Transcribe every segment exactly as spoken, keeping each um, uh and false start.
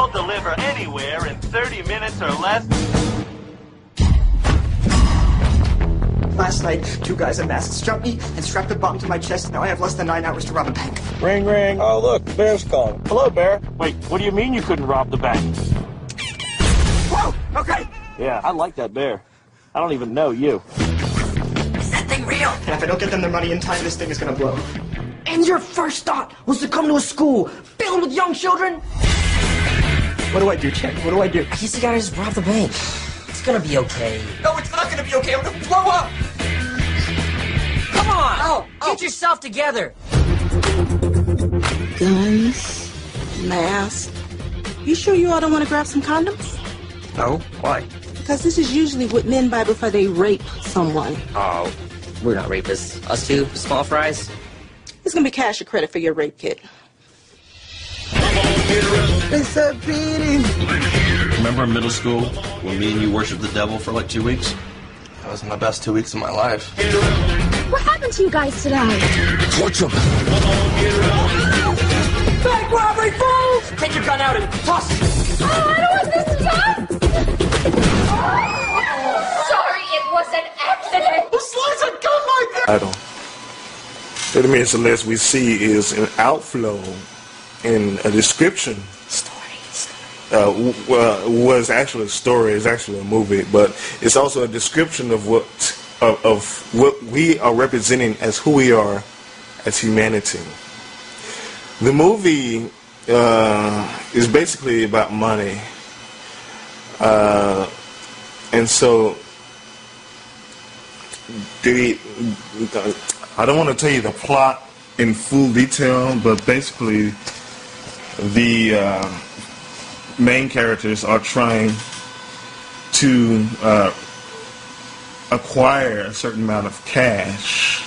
We'll deliver anywhere in thirty minutes or less. Last night, two guys in masks jumped me and strapped a bomb to my chest. Now I have less than nine hours to rob a bank. Ring, ring. Oh, look, Bear's calling. Hello, Bear. Wait, what do you mean you couldn't rob the bank? Whoa! Okay! Yeah, I like that bear. I don't even know you. Is that thing real? And if I don't get them their money in time, this thing is gonna blow. And your first thought was to come to a school filled with young children? What do I do, Chad? What do I do? I guess you gotta just rob the bank. It's gonna be okay. No, it's not gonna be okay. I'm gonna blow up! Come on! Oh, oh. Get yourself together! Guns, mask. You sure you all don't want to grab some condoms? No? Why? Because this is usually what men buy before they rape someone. Oh, we're not rapists. Us two, small fries. It's gonna be cash or credit for your rape kit. It's a beating. Remember in middle school when me and you worshiped the devil for like two weeks? That was my best two weeks of my life. What happened to you guys today? Torture. Bank robbery, fools! Take your gun out and toss it! Oh, I don't want this to die! Sorry, it was an accident. Who slides a gun like that? Idol. thirty minutes or less we see is an outflow in a description. Stories. Uh, w- uh, was actually a story. It's actually a movie, but it's also a description of what of, of what we are representing as who we are as humanity. The movie uh, is basically about money, uh, and so the I don't want to tell you the plot in full detail, but basically the uh, main characters are trying to uh, acquire a certain amount of cash.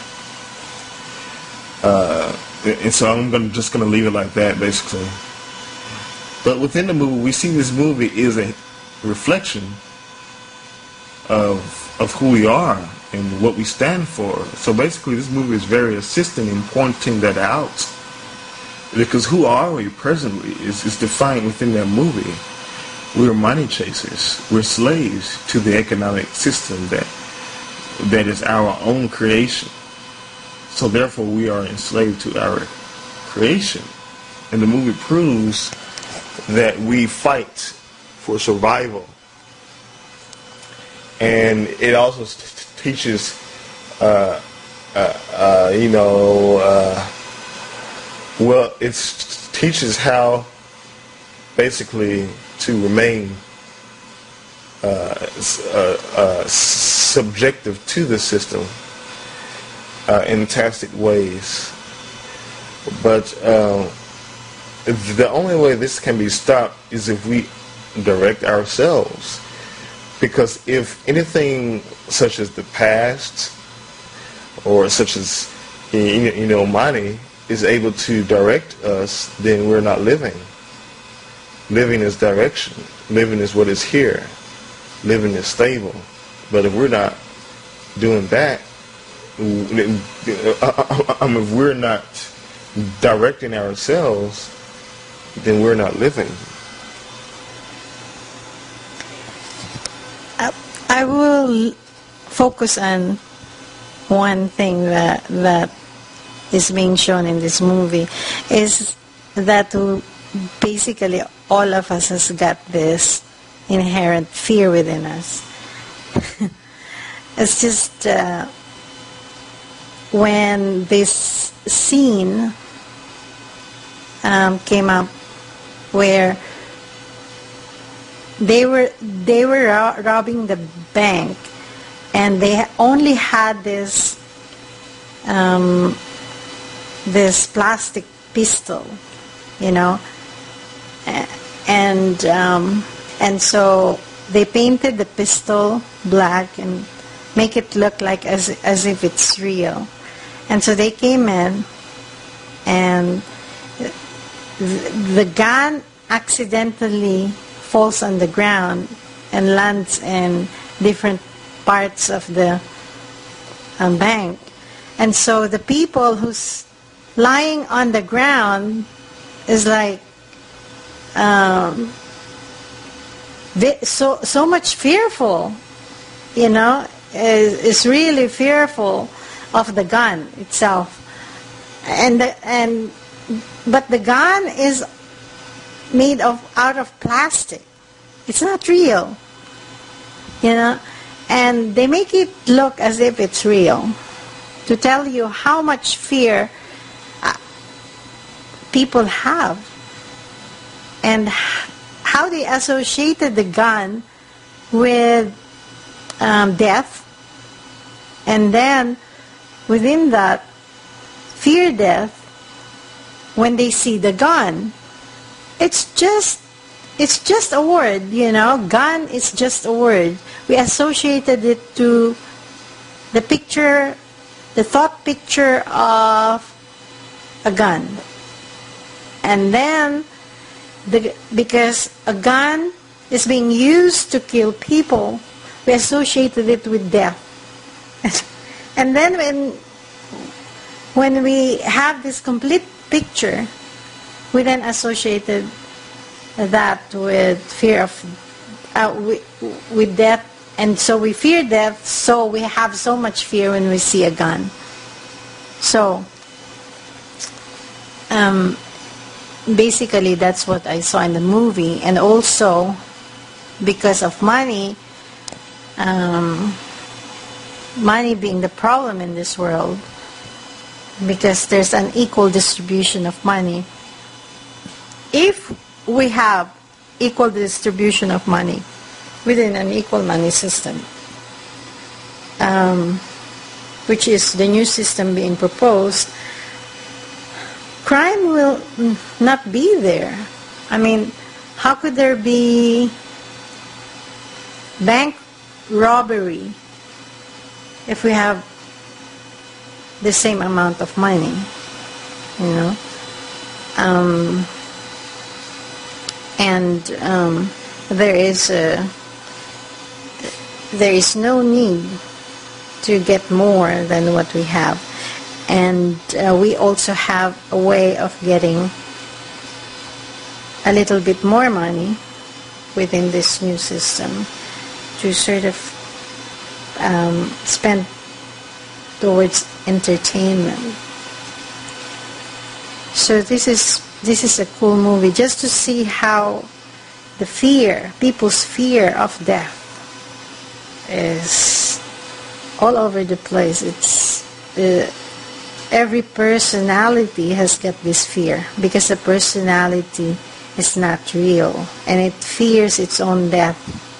Uh, and so I'm gonna, just going to leave it like that, basically. But within the movie, we see this movie is a reflection of of who we are and what we stand for. So basically, this movie is very assistant in pointing that out. Because who are we presently is, is defined within that movie. We're money chasers. We're slaves to the economic system that that is our own creation. So therefore, we are enslaved to our creation. And the movie proves that we fight for survival. And it also st- teaches, uh, uh, uh, you know, uh, well, it teaches how basically to remain uh, uh, uh, subjective to the system uh, in fantastic ways. But uh, the only way this can be stopped is if we direct ourselves. Because if anything such as the past or such as, you know, money is able to direct us, then we're not living. Living is direction. Living is what is here. Living is stable. But if we're not doing that, I mean, if we're not directing ourselves, then we're not living. I will focus on one thing that that is being shown in this movie, is that basically all of us has got this inherent fear within us. It's just uh, when this scene um, came up where They were they were ro- robbing the bank, and they ha- only had this um, this plastic pistol, you know, and um, and so they painted the pistol black and make it look like as as if it's real, and so they came in, and the, the gun accidentally falls on the ground and lands in different parts of the um, bank. And so the people who's lying on the ground is like um, so so much fearful, you know, is, is really fearful of the gun itself. And the, and but the gun is made of out of plastic. It's not real, you know, and they make it look as if it's real to tell you how much fear uh, people have and how they associated the gun with um, death, and then within that fear death when they see the gun. It's just it's just a word, you know. Gun is just a word. We associated it to the picture, the thought picture of a gun. And then the, because a gun is being used to kill people, we associated it with death. And then when when we have this complete picture, we then associated that with fear of uh, with, with death, and so we fear death. So we have so much fear when we see a gun. So um, basically, that's what I saw in the movie, and also because of money, um, money being the problem in this world, because there's an equal distribution of money. If we have equal distribution of money within an equal money system, um, which is the new system being proposed, crime will not be there. I mean, how could there be bank robbery if we have the same amount of money, you know? Um, and um, there is a, there is no need to get more than what we have. And uh, we also have a way of getting a little bit more money within this new system to sort of um, spend towards entertainment. So this is this is a cool movie, just to see how the fear, people's fear of death, is all over the place. It's uh, every personality has got this fear, because the personality is not real and it fears its own death.